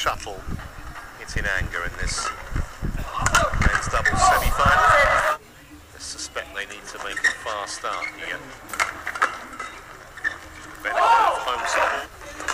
subtle hit in anger in this men's doubles semi-final. I suspect they need to make a fast start here. Benefit of home support.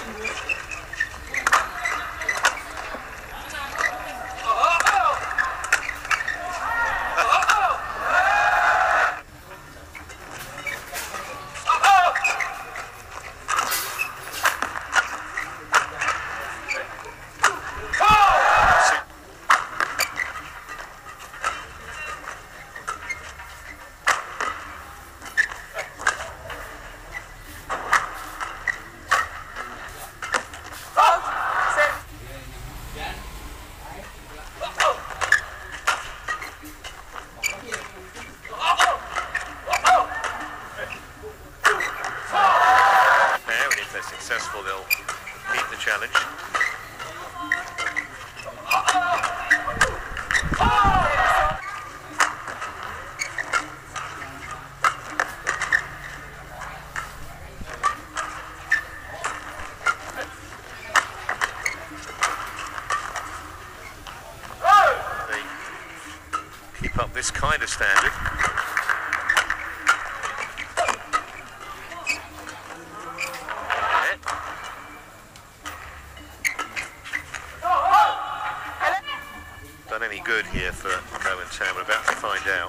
Successful, they'll repeat the challenge. They keep up this kind of standard. Any good here for Cohen Town, we're about to find out.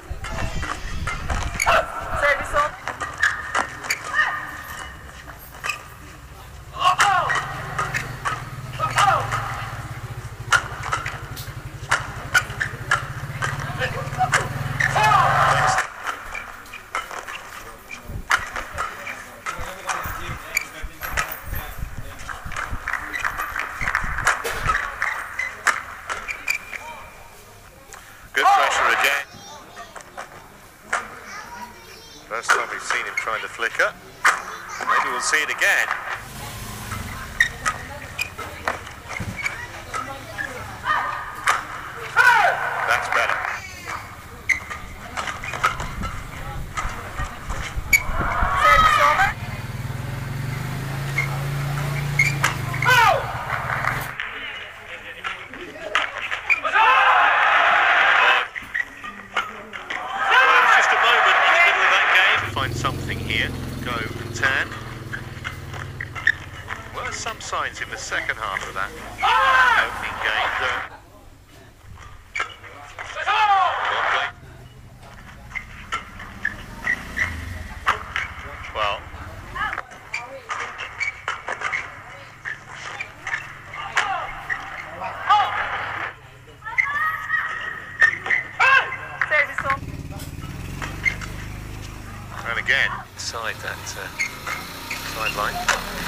Service on. First time we've seen him trying to flicker. Maybe we'll see it again. That's better. Service over. Something here, Go and Tan. Were some signs in the second half of that opening game. Well, and again, inside that sideline.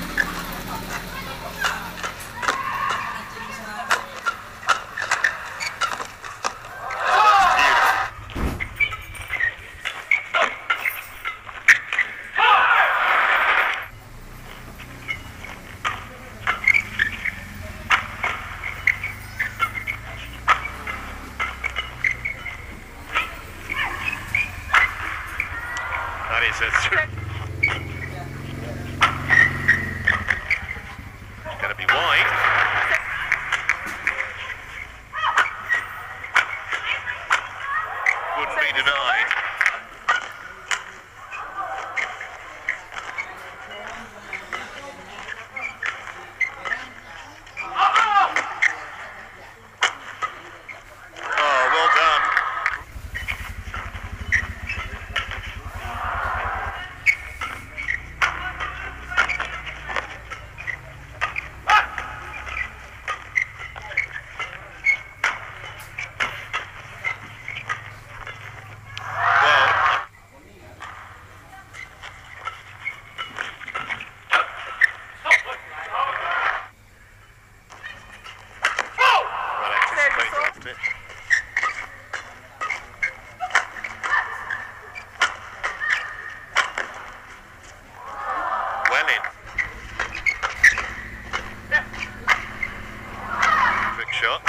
That is it's going to be wide. Wouldn't be denied. Oh, well done. Well in. Trick shot.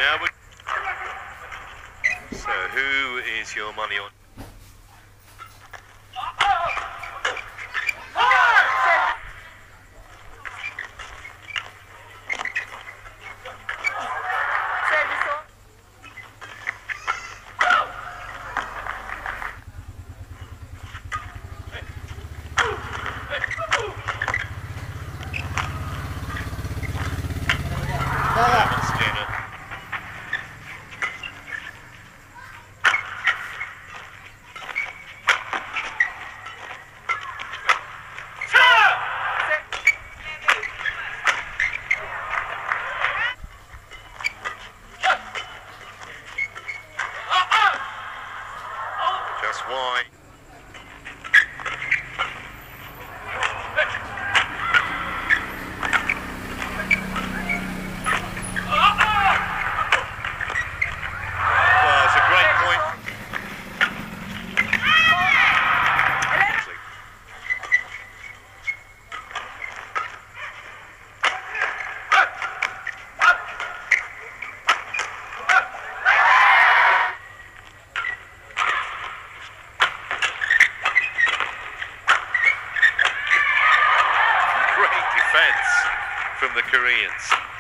Now we. So who is your money on? Service on. Skinner. Just wide. Well, it's a great point. Great defence from the Koreans.